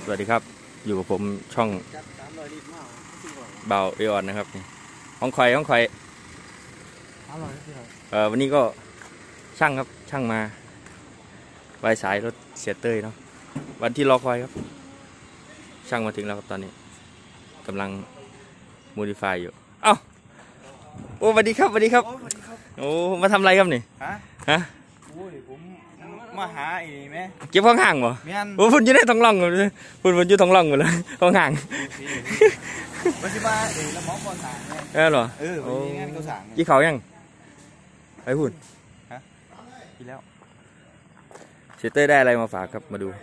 สวัสดีครับอยู่กับผมช่องเบาเอออนนะครับห้องคอยวันนี้ก็ช่างครับช่างมาไว้สายรถเสียเต้ยเนาะวันที่รอคอยครับช่างมาถึงแล้วครับตอนนี้กำลังโมดิฟายอยู่เอ้าโอ้สวัสดีครับโอ้มาทำอะไรครับนี่ฮะโอ้ยผมมาหาไอ้นี่ไหมเก็บห้องห่างบ่โอ้พุ่นอยู่ในท้องร่องเลยพุ่นอยู่ท้องร่องหมดเลยห้องห่างปัจจุบันเราหมอก่อนสั่งไงเหรอวันนี้งานเขาสั่งกี่เขายังไอ้พุ่นฮะกินแล้วเชเต้ได้อะไรมาฝากครับมาดู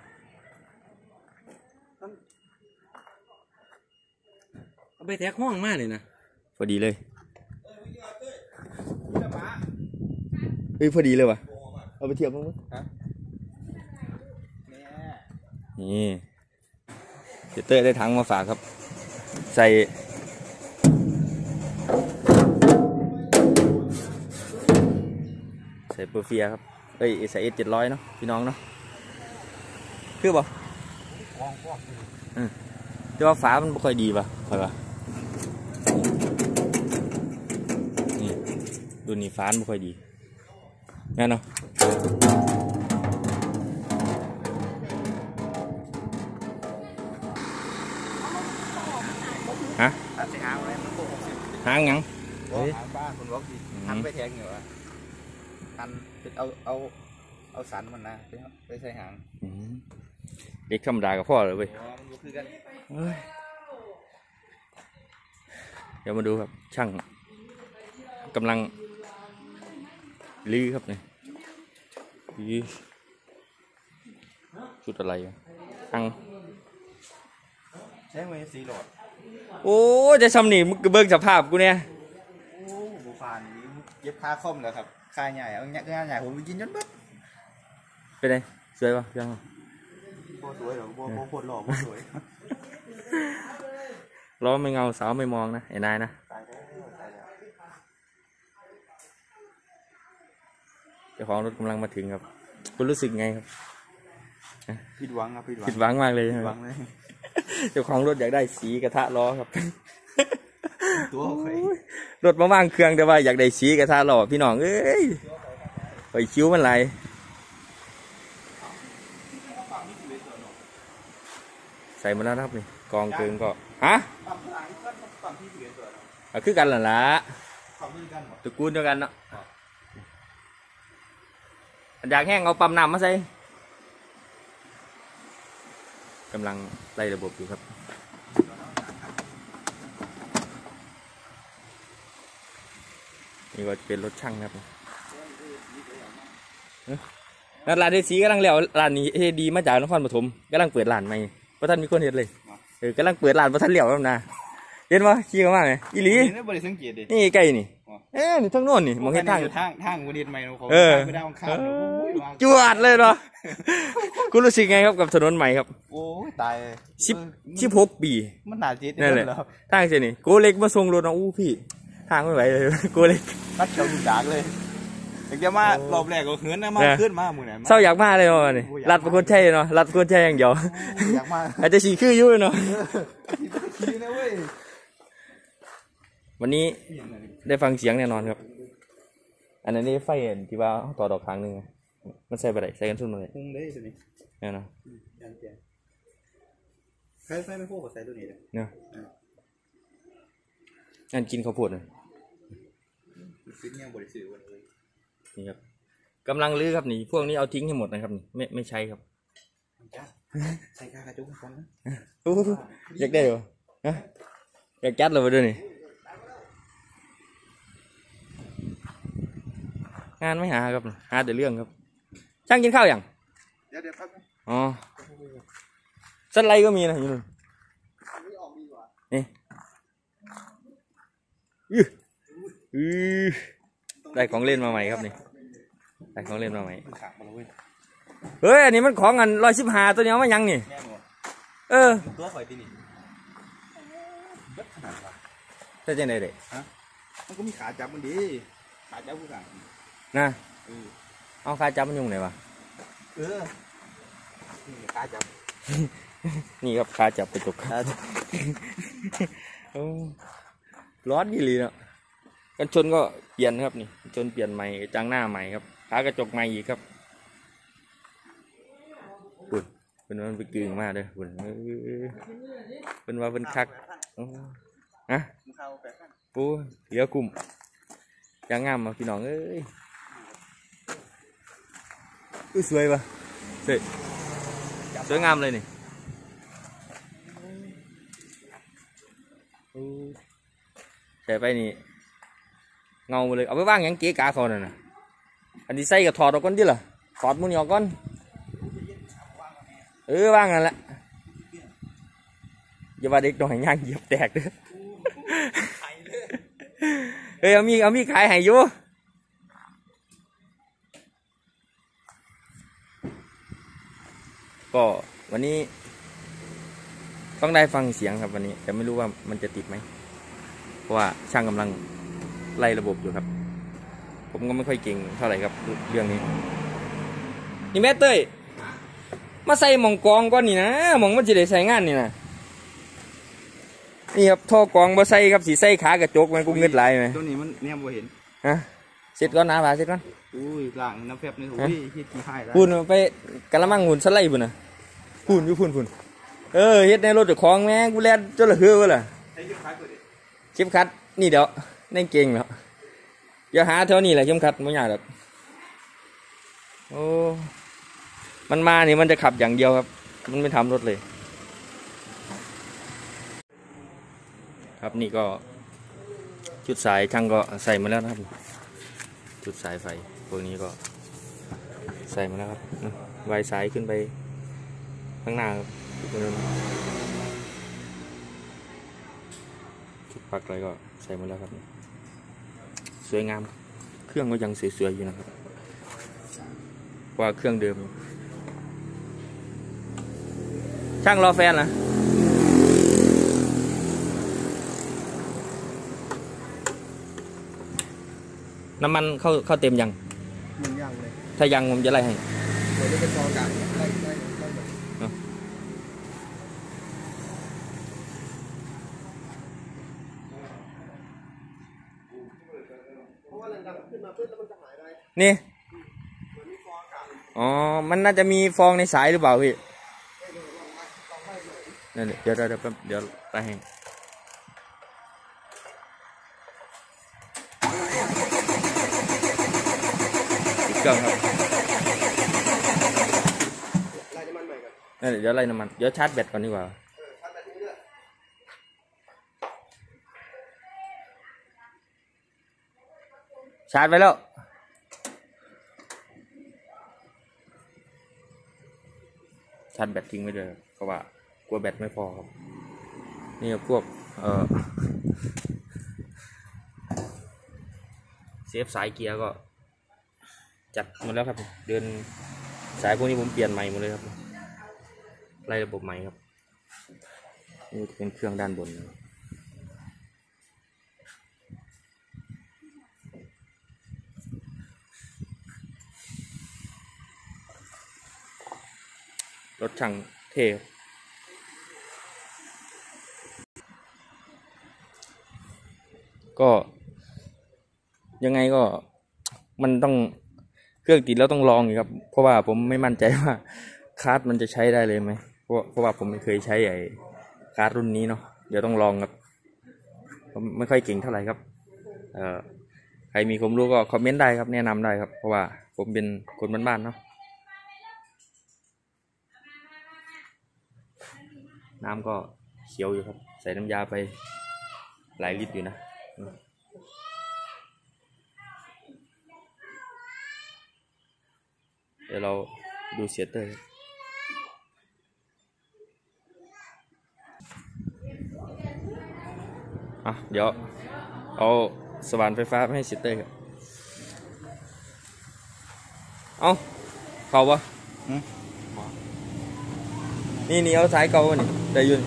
เอาไปแท็กห้องมากเลยนะพอดีเลยเฮ้ยพอดีเลยว่ะเอาไปเทียบมั้งนี่เชเต้ได้ถังมาฝากครับใส่เปอร์เฟียครับเอ้ยใส่S700เนาะพี่น้องเนาะคือบ่แต่ว่าฝามันไม่ค่อยดีป่ะค่อยป่ะนี่ดูนี่ฟ้าไม่ค่อยดีงั้นเนาะฮะหางยังหางบ้านคนบอกหันไปแทงอยู่อ่ะหันเอาสันมันนะไปใส่หางเด็กธรรมดากับพ่อเลยเว้ยเดี๋ยวมาดูครับช่างกำลังลื้อครับเนี่ยชุดอะไรอังใช้ไว้สีหลอดโอ้จะทำหนิมึงเบิ่งสภาพกูเนี่ยโอ้บุฟานเย็บผ้าคอมเลยครับค่าใหญ่เอาเงี้ยใหญ่ผมไปกินจนบัดเป็นไงสวยป่ะยังโบสวยหรอโบโคตรหล่อโบสวยล้อไม่เงาสาวไม่มองนะไอ้นายนะเจ้าของรถกำลังมาถึงครับคุณรู้สึกไงครับผิดหวังครับผิดหวังมากเลยเจ้าของรถอยากได้สีกระทะล้อครับตัวรถมาว่างเครื่องแต่ว่าอยากได้สีกระทะล้อพี่น้องเอ้ยไปคิ้วมันไหลใส่มาแล้วครับนี่กองเกินก็ฮะคือกันล่ะตระกูลเดียวกันเนาะอยากแห้งเอาปั๊มน้ำมาใส่กำลังไล่ระบบอยู่ครับนี่ก็เป็นรถช่างครับร้านเดซีกำลังเลี้ยวร้านนี้เฮดีมาจากนครปฐมกำลังเปิดร้านใหม่เพราะท่านมีคนเห็นเลยกำลังเปิดร้านเพราะท่านเลี้ยวแล้วนะเห็นปะขี้กันมากเลยอีหลีนี่ใกล้นี่นี่ทั้งโน่นนี่มองเห็นทางวันนี้ใหม่เขาไม่ได้ข้ามจวดเลยเนาะคุณรู้สึกไงครับกับถนนใหม่ครับโอ้ตาย 16 ปีมันหนาจิตนั่นแหละทางเส้นนี่โกเล็กมาส่งรถนะอู้พี่ทางไม่ไหวเลยโกเล็กนัดเขียวดุดักเลยอยากจะมารอบแรกก็เหินนะมาขึ้นมาหมู่ไหนเศร้าอยากมาเลยว่ะนี่รัดประคนใช่เนาะรัดประคนใช่อย่างเดียวอยากมาอาจจะฉี่คือยุ่ยเนาะวันนี้ได้ฟังเสียงแน่นอนครับอันนี้ไฟที่ว่าต่อดอกครั้งหนึ่งมันใส่ไปไหนใส่กันทุนเลยพุ่งได้สิเนี่ยนะใครไฟไม่พูดกับใส่ตัวนี้เลยเนี่ยงั้นกินข้าวโพดเลยฟิตเนี่ยบริสุทธิ์วันเลยนี่ครับกำลังลื้อครับนี่พวกนี้เอาทิ้งให้หมดนะครับนี่ไม่ใช้ครับใส่กากระจุกคนนะอยากได้เหรออยากจัดเลยมาด้วยนี่งานไม่หาครับหาแต่เรื่องครับช่างกินข้าวยังเดี๋ยวครับอ๋อสันไลก็มีนะอยู่นี่ได้ของเล่นมาใหม่ครับนี่ได้ของเล่นมาใหม่เฮ้ยอันนี้มันของกัน115ตัวนี้มายังนี่ตัวข่อยตีนี่จะยังไงเด็กมันก็มีขาจับมันดีขาจับผู้สั่งนะเอาขาจับมันยุ่งไหนวะขาจับนี่ครับขาจับกระจกโอ้ร้อนยี่หลีเนาะกันชนก็เปลี่ยนครับนี่ชนเปลี่ยนใหม่จางหน้าใหม่ครับขากระจกใหม่อีกครับปุ่นเป็นมันไปกึ่งมากเลยปุ่นเป็นว่าเป็นคักฮะปูเหลือกลุ่มยางงามมาพี่น้องเอ้ยสวยปะสวยงามเลยนี่ใส่ไปนี่เงาเลยเอาไปว่างยังเก๋กาเขาน่ะอันนี้ใส่กับถอดออกก่อนดิล่ะถอดมุ้งออกก่อนว่างกันละอย่าว่าเด็กน้อยย่างเหยียบแตกเด้อเอามีขายให้อยู่ก็วันนี้ต้องได้ฟังเสียงครับวันนี้แต่ไม่รู้ว่ามันจะติดไหมเพราะว่าช่างกำลังไล่ระบบอยู่ครับผมก็ไม่ค่อยเก่งเท่าไหร่ครับเรื่องนี้นี่แม่เต้ยมาใส่หม่องกองก่อนนี่นะหม่องมันจะได้ใส่งานนี่นะนี่ครับท่อกองมาใส่ครับสีใส่ขากระจกมันกูเงืดไหลไหมตัวนี้มันเนี่ยบ่เห็นฮะเสร็จก่อนนะบ่าเสร็จก่อนอุ้ยหลังน้ำแฟบนี่อุ้ยเฮ็ดขี้ให้แล้วพูนไปกะละมังหุ่นสไลด์ปุ่นนะพูนอยู่พูนเฮ็ดในรถเจ้าของแม่กูแล่นจนละเฮือวะล่ะเข็มขัดนี่เดี๋ยวในเก่งแล้วอย่าหาเท่านี้แหละเข็มขัดไม่ยากหรอกโอ้มันมานี่มันจะขับอย่างเดียวครับมันไม่ทำรถเลยครับนี่ก็ชุดสายช่างก็ใส่มาแล้วนะครับชุดสายไฟพวกนี้ก็ใส่มาแล้วครับไวสายขึ้นไปข้างหน้าครับชุดปลั๊กอะไรก็ใส่มาแล้วครับสวยงามเครื่องก็ยังสวยๆอยู่นะครับว่าเครื่องเดิมช่างรอแฟนนะน้ำมันเข้าเต็มยังเลยถ้ายังผมจะไล่ให้เดี๋ยวจะเป็นฟองกันไล่นี่อ๋อมันน่าจะมีฟองในสายหรือเปล่าพี่นั่นเดี๋ยวไปให้เครื่องครับไล่น้ำมันใหม่ก่อนนั่นเดี๋ยวไล่น้ำมันเดี๋ยวชาร์จแบตก่อนดีกว่าชาร์จไปแล้วชาร์จแบตทิ้งไว้เลยเพราะว่ากลัวแบตไม่พอครับนี่พวกเซฟสายเกียร์ก็จัดหมดแล้วครับเดินสายพวกนี้ผมเปลี่ยนใหม่หมดเลยครับไล่ระบบใหม่ครับนี่เป็นเครื่องด้านบนรถช่างเท่ก็ยังไงก็มันต้องเครื่องติดแล้วต้องลองอยู่ครับเพราะว่าผมไม่มั่นใจว่าคาร์ดมันจะใช้ได้เลยไหมเพราะว่าผมไม่เคยใช้ไอ้คาร์ดรุ่นนี้เนาะเดี๋ยวต้องลองครับผมไม่ค่อยเก่งเท่าไหร่ครับใครมีความรู้ก็คอมเมนต์ได้ครับแนะนำได้ครับเพราะว่าผมเป็นคนบ้านๆเนาะน้ำก็เขียวอยู่ครับใส่น้ำยาไปหลายลิตรอยู่นะเดี๋ยวเราดูเสียเตอร์เดี๋ยวเอาสว่านไฟฟ้าให้เสียเตอร์ครับเอาเข้าปะนี่เอาสายเก่านี่ได้ยืน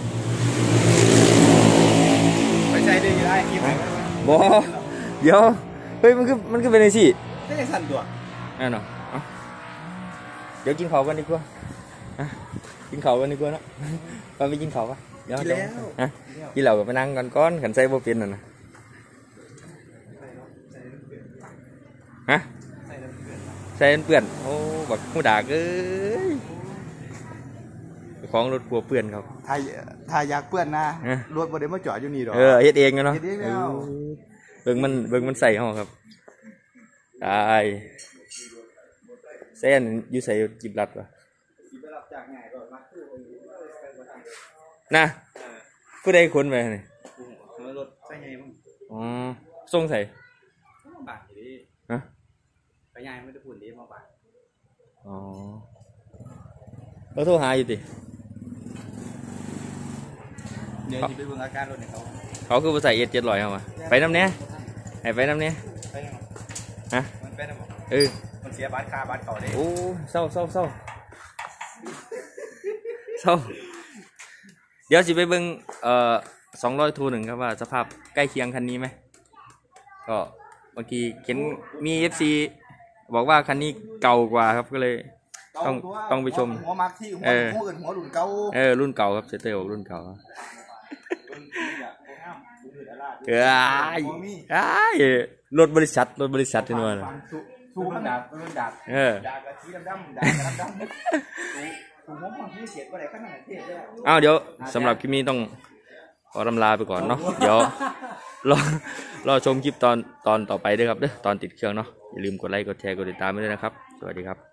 ไม่ใช่ได้คลิปไหนบอเดี๋ยวเฮ้ยมันคือเป็นไงสิไม่ใช่สั่นตัวแน่นอนเดี๋ยวกินข้าวกันดีกว่ากินข้าวกันดีกว่าเนาะไปกินข้าวปะเดี๋ยวกินแล้วฮะกินเหล้ากับไปนั่งกันก้อนขันใส่บ่เป็นน่ะนะฮะใส่เปื่อนโอ้บักหูดากเอ้ยของรถกลัวเปื่อนครับถ้าอยากเปื้อนนะรถบ่ได้มาจอดอยู่นี่ดอกเฮ็ดเองกันเนาะเฮ็ดเองแล้วเบิ่งมันใส่ห้องครับได้เส้นอยู่ใส่จิบรัดวะนะผู้ใดขนไปนี่รถใส่ไงมึงอ๋อส่งใส่บาทดีฮะไปไงไม่ได้พูดดีมาบาทอ๋อเราโทรหาอยู่ติเดี๋ยวจะไปเบิ่งอาการรถให้เขาเขาคือภาษา700เอามาไปน้ำเนี้ยให้ไปน้ำเนี้ยไปยังฮะมันเป็นอะไรบอก มันเสียบาทคาบาทเขาได้โอ้เศร้าเดี๋ยวสิไปเบิ่ง200ทูหนึ่งครับว่าสภาพใกล้เคียงคันนี้ไหมก็บางทีเห็นมี FC บอกว่าคันนี้เก่ากว่าครับก็เลยต้องไปชมหัวมาร์คที่หัวอื่นหัวรุ่นเก่ารุ่นเก่าครับเซเตอร์บอกรุ่นเก่ารถบริษัทที่นู่นน่ะสู้รุ่นดาบดาบกะทิดำดาบดำถูกหัวของที่เสียก็ได้ขนาดเทศได้เดี๋ยวสำหรับคลิปนี้ต้องขอลำลาไปก่อนเนาะเดี๋ยวรอชมคลิปตอนต่อไปด้วยครับเด้อตอนติดเครื่องเนาะอย่าลืมกดไลค์กดแชร์กดติดตามไปด้วยนะครับสวัสดีครับ